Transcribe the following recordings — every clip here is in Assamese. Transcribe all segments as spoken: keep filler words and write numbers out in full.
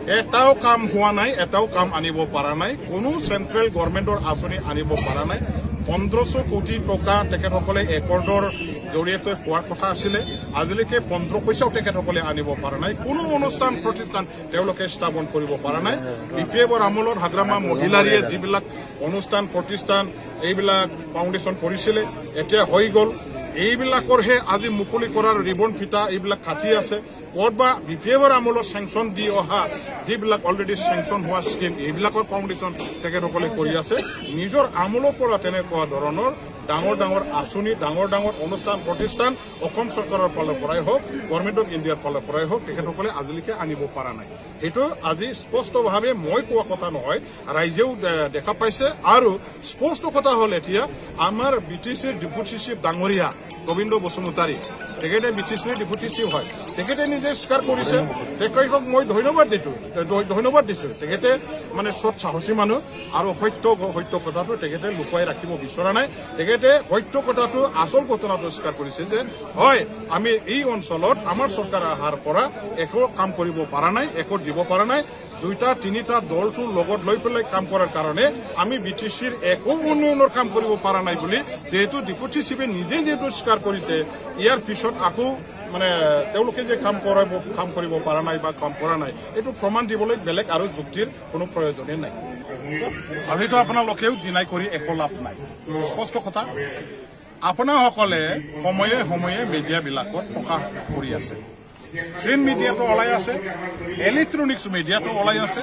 এটাও কাম হোৱা নাই, এটাও কাম আনিব পৰা নাই, কোনো চেন্ট্ৰেল গভৰ্ণমেণ্টৰ আঁচনি আনিব পৰা নাই। পোন্ধৰশ কোটি টকা তেখেতসকলে একৰ্ডৰ জৰিয়তে হোৱাৰ কথা আছিলে, আজিলৈকে পোন্ধৰ পইচাও তেখেতসকলে আনিব পৰা নাই। কোনো অনুষ্ঠান প্ৰতিষ্ঠান তেওঁলোকে স্থাপন কৰিব পৰা নাই। বি পি এফৰ আমোলত হাগ্ৰামা মহিলাৰীয়ে যিবিলাক অনুষ্ঠান প্ৰতিষ্ঠান এইবিলাক ফাউণ্ডেশ্যন কৰিছিলে এতিয়া হৈ গ'ল। এইবিলাকৰহে আজি মুকলি কৰাৰ ৰিবন ফিটা এইবিলাক কাটি আছে। ক'ৰবা বি পি এফৰ আমোলত চেংচন দি অহা যিবিলাক অলৰেডি চেংচন হোৱা স্কিম এইবিলাকৰ ফাউণ্ডেশ্যন তেখেতসকলে কৰি আছে। নিজৰ আমোলৰ পৰা তেনেকুৱা ধৰণৰ ডাঙৰ ডাঙৰ আঁচনি, ডাঙৰ ডাঙৰ অনুষ্ঠান প্ৰতিষ্ঠান অসম চৰকাৰৰ ফালৰ পৰাই হওক, গভৰ্ণমেণ্ট অফ ইণ্ডিয়াৰ ফালৰ পৰাই হওক তেখেতসকলে আজিলৈকে আনিব পৰা নাই। সেইটো আজি স্পষ্টভাৱে মই কোৱা কথা নহয়, ৰাইজেও দেখা পাইছে। আৰু স্পষ্ট কথা হ'ল এতিয়া আমাৰ বি টি চিৰ ডেপুটি চিফ ডাঙৰীয়া গোবিন্দ বসুমতাৰী তেখেতে বি টি চিৰ ডেপুটি চিফ হয়, তেখেতে নিজে স্বীকাৰ কৰিছে। তেখেতক মই ধন্যবাদ দিছো ধন্যবাদ দিছো তেখেতে মানে সৎ সাহসী মানুহ আৰু সত্য সত্য কথাটো তেখেতে লুকুৱাই ৰাখিব বিচৰা নাই। তেখেতে সত্য কথাটো আচল ঘটনাটো স্বীকাৰ কৰিছে যে হয় আমি এই অঞ্চলত আমাৰ চৰকাৰ অহাৰ পৰা একো কাম কৰিব পৰা নাই, একো দিব পৰা নাই। দুইটা তিনিটা দলটো লগত লৈ পেলাই কাম কৰাৰ কাৰণে আমি বি টি চিৰ একো উন্নয়নৰ কাম কৰিব পৰা নাই বুলি যেহেতু ডেপুটি চিফে নিজে যিহেতু স্বীকাৰ কৰিছে, ইয়াৰ পিছত আকৌ মানে তেওঁলোকে যে কাম কৰিব কাম কৰিব পৰা নাই বা কাম কৰা নাই এইটো প্ৰমাণ দিবলৈ বেলেগ আৰু যুক্তিৰ কোনো প্ৰয়োজনেই নাই। আজিতো আপোনালোকেও ডিনাই কৰি একো লাভ নাই। স্পষ্ট কথা, আপোনাসকলে সময়ে সময়ে মিডিয়াবিলাকত প্ৰকাশ কৰি আছে। প্ৰিণ্ট মিডিয়াটো ওলাই আছে, ইলেক্ট্ৰনিক্স মিডিয়াটো ওলাই আছে।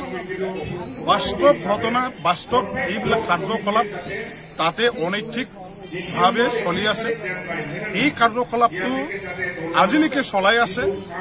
বাস্তৱ ঘটনা, বাস্তৱ এইবিলাক কাৰ্যকলাপ তাতে অনৈতিক ভাৱে চলি আছে। এই কাৰ্যকলাপটো আজিলৈকে চলাই আছে।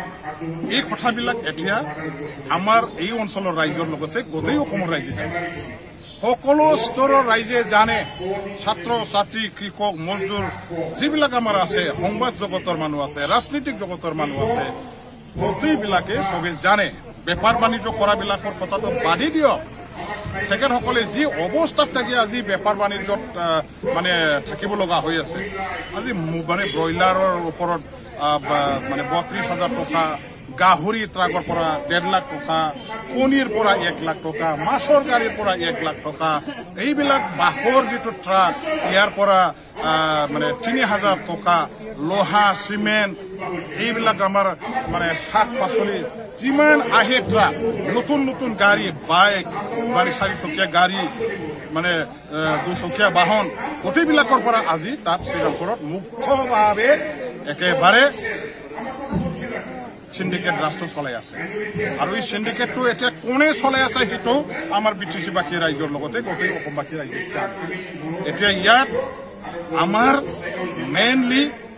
এই কথাবিলাক এতিয়া আমাৰ এই অঞ্চলৰ ৰাইজৰ লগতে গোটেই অসমৰ ৰাইজে জানে, সকলো স্তৰৰ ৰাইজে জানে। ছাত্ৰ ছাত্ৰী, কৃষক, মজদুৰ যিবিলাক আমাৰ আছে, সংবাদ জগতৰ মানুহ আছে, ৰাজনৈতিক জগতৰ মানুহ আছে, গোটেইবিলাকে চবে জানে। বেপাৰ বাণিজ্য কৰাবিলাকৰ কথাটো বাদে দিয়ক, তেখেতসকলে যি অৱস্থাত থাকি আজি বেপাৰ বাণিজ্যত মানে থাকিব লগা হৈ আছে। আজি মানে ব্ৰইলাৰৰ ওপৰত মানে বত্ৰিশ হাজাৰ টকা, গাহৰি ট্ৰাকৰ পৰা ডেৰ লাখ টকা, কণীৰ পৰা এক লাখ টকা, মাছৰ গাড়ীৰ পৰা এক লাখ টকা, এইবিলাক বাঁহৰ যিটো ট্ৰাক ইয়াৰ পৰা মানে তিনি হাজাৰ টকা, লোহা চিমেণ্ট এইবিলাক আমাৰ মানে শাক পাচলি যিমান আহে ট্ৰাক, নতুন নতুন গাড়ী, বাইক মানে চাৰিচকীয়া গাড়ী, মানে দুচকীয়া বাহন গোটেইবিলাকৰ পৰা আজি তাত শ্ৰীৰামপুৰত মুক্তভাৱে একেবাৰে সিন্ডিকেট ৰাষ্ট্ৰ চলাই আছে। আৰু এই সিন্ডিকেটটো এতিয়া কোনে চলাই আছে সেইটো আমাৰ বি টি চি বাকী ৰাইজৰ লগতে গোটেই অসমবাসী ৰাইজে এতিয়া ইয়াত আমাৰ মেইনলি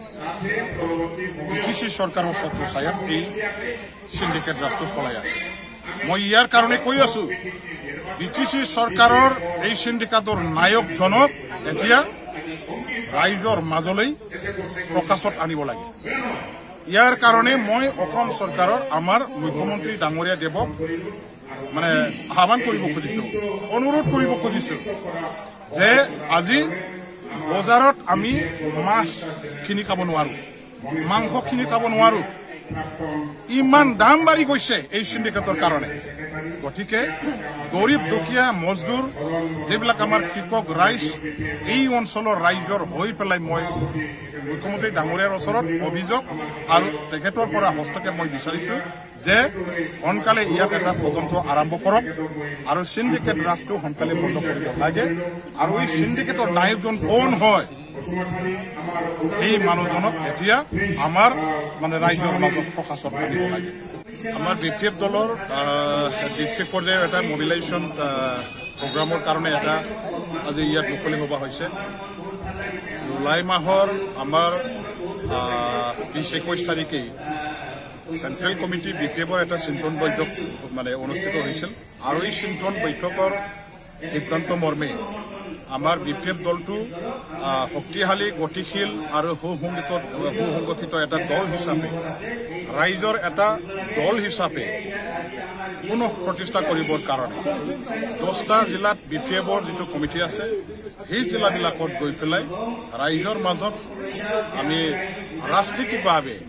বি টি চি চৰকাৰৰ ছত্ৰছায়াত এই সিন্ডিকেট ৰাষ্ট্ৰ চলাই আছে। মই ইয়াৰ কাৰণে কৈ আছো, বি টি চি চৰকাৰৰ এই সিন্ডিকেটৰ নায়কজনক এতিয়া ৰাইজৰ মাজলৈ প্ৰকাশত আনিব লাগে। ইয়াৰ কাৰণে মই অসম চৰকাৰৰ আমাৰ মুখ্যমন্ত্ৰী ডাঙৰীয়া দেৱক মানে আহ্বান কৰিব খুজিছো, অনুৰোধ কৰিব খুজিছো যে আজি বজাৰত আমি মাছ কিনি খাব নোৱাৰো, মাংস কিনি খাব নোৱাৰো, ইমান দাম বাঢ়ি গৈছে এই সিন্ডিকেটৰ কাৰণে। গতিকে গৰীব দুখীয়া মজদুৰ যিবিলাক আমাৰ কৃষক ৰাইজ, এই অঞ্চলৰ ৰাইজৰ হৈ পেলাই মই মুখ্যমন্ত্ৰী ডাঙৰীয়াৰ ওচৰত অভিযোগ আৰু তেখেতৰ পৰা হস্তক্ষেপ মই বিচাৰিছো যে সোনকালে ইয়াত এটা তদন্ত আৰম্ভ কৰক আৰু সিন্ডিকেট ৰাজটো সোনকালে বন্ধ কৰিব লাগে। আৰু এই সিন্ডিকেটৰ নায়কজন কোন হয় সেই মানুহজনক এতিয়া আমাৰ মানে ৰাইজৰ মাজত প্ৰকাশত আনিব লাগে। আমাৰ বি পি এফ দলৰ ডিষ্ট্ৰিক্ট পৰ্যায়ৰ এটা মবিলাইজেশ্যন প্ৰগ্ৰামৰ কাৰণে এটা আজি ইয়াত মুকলি সভা হৈছে। জুলাই মাহৰ আমাৰ বিশ একৈশ তাৰিখেই চেন্ট্ৰেল কমিটি বি পি এফৰ এটা চিন্তন বৈঠক মানে অনুষ্ঠিত হৈছিল। আৰু এই চিন্তন বৈঠকৰ সিদ্ধান্ত মৰ্মে আমাৰ বি পি এফ দলটো শক্তিশালী, গতিশীল আৰু সুসংগঠিত সুসংগঠিত এটা দল হিচাপে, ৰাইজৰ এটা দল হিচাপে পুনঃ প্ৰতিষ্ঠা কৰিবৰ কাৰণে দহটা জিলাত বি পি এফৰ যিটো কমিটি আছে সেই জিলাবিলাকত গৈ পেলাই ৰাইজৰ মাজত আমি ৰাজনীতিকভাৱে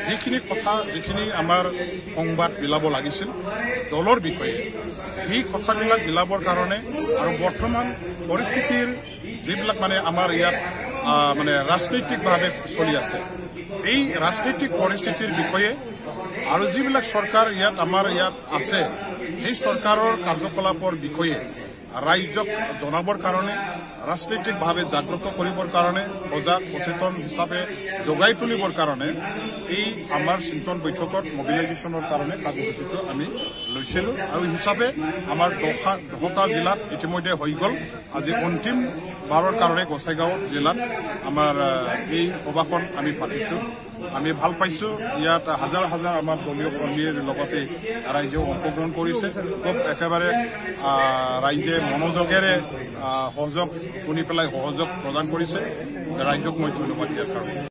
যিখিনি কথা যিখিনি আমাৰ সংবাদ বিলাব লাগিছিল দলৰ বিষয়ে সেই কথাবিলাক বিলাবৰ কাৰণে আৰু বৰ্তমান পৰিস্থিতিৰ যিবিলাক মানে আমাৰ ইয়াত মানে ৰাজনৈতিকভাৱে চলি আছে এই ৰাজনৈতিক পৰিস্থিতিৰ বিষয়ে আৰু যিবিলাক চৰকাৰ ইয়াত আমাৰ ইয়াত আছে সেই চৰকাৰৰ কাৰ্যকলাপৰ বিষয়ে ৰাইজক জনাবৰ কাৰণে ৰাজনৈতিকভাৱে জাগ্ৰত কৰিবৰ কাৰণে সজাগ সচেতন হিচাপে জগাই তুলিবৰ কাৰণে এই আমাৰ চিন্তন বৈঠকত মবিলাইজেশ্যনৰ কাৰণে কাৰ্যসূচীটো আমি লৈছিলোঁ আৰু হিচাপে আমাৰ দহটা দহটা জিলাত ইতিমধ্যে হৈ গ'ল আজি অন্তিম বাৰৰ কাৰণে গোসাইগাঁও জিলাত আমাৰ এই সভাখন আমি পাতিছোঁ আমি ভাল পাইছোঁ ইয়াত হাজাৰ হাজাৰ আমাৰ দলীয় কৰ্মীৰ লগতে ৰাইজেও অংশগ্ৰহণ কৰিছে খুব একেবাৰে ৰাইজে মনোযোগেৰে সহযোগ শুনি পেলাই সহযোগ প্ৰদান কৰিছে ৰাইজক মই ধন্যবাদ দিয়াৰ কাৰণে